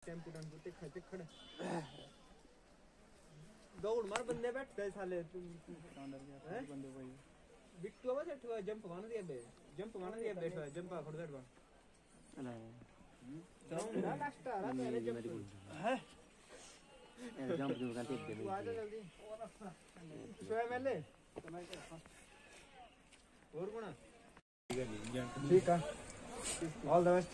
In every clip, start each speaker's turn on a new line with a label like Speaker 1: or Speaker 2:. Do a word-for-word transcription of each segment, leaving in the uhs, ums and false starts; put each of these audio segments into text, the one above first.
Speaker 1: tempo tempo ते खचे खड़े दौड़ मार बंदे बैठते साले तुम अंदर गया बंदे भाई बिट्टू बस बैठा जंप मार दिया बे जंप मार दिया बैठा जंप आ खड़ बैठा अरे चलो ना लास्ट आ रहा पहले जंप है ए जंप जो करते थे आ जा जल्दी सोया पहले और कौन ठीक है ऑल द बेस्ट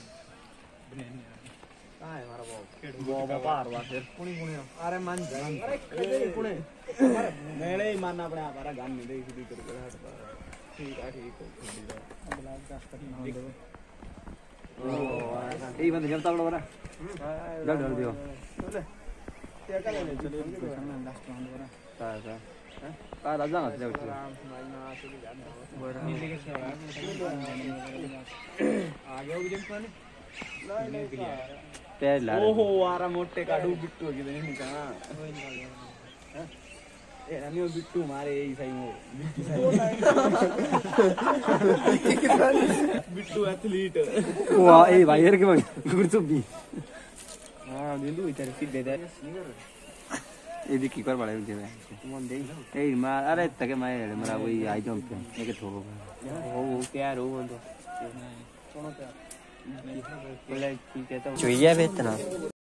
Speaker 1: कहां है हमारा बॉब बॉब बाहर वा फिर पुणी पुणी अरे मान जा अरे कदे पुणे मेले ही मानना पड़ा हमारा गान नहीं देख दी करके हट पा ठीक है ठीक है अगला दस तक ना दो ओ ए बंद जब तक बड़ा डर डर दियो चले क्या कर ले चले लास्ट राउंड बड़ा का का का राजा ना चल नीचे के आगे हो जंप माने नहीं पैर ला ओहो आरा मोटे काडू बिट्टू की नहीं कहां ए रनियो बिट्टू मारे यही सही हो बिट्टू एथलीट वाह ए भाई यार के भाई गुरसुबी हां दिलू इधर सीधे दे ये भी कीपर बड़ा है मुझे मन दे ए मार अरे तके मैं मेरा वही आई जंप पे मैं के ठोको वो वो प्यार हो तो सुनो प्यार बोले ठीक है तो चाहिए बेतना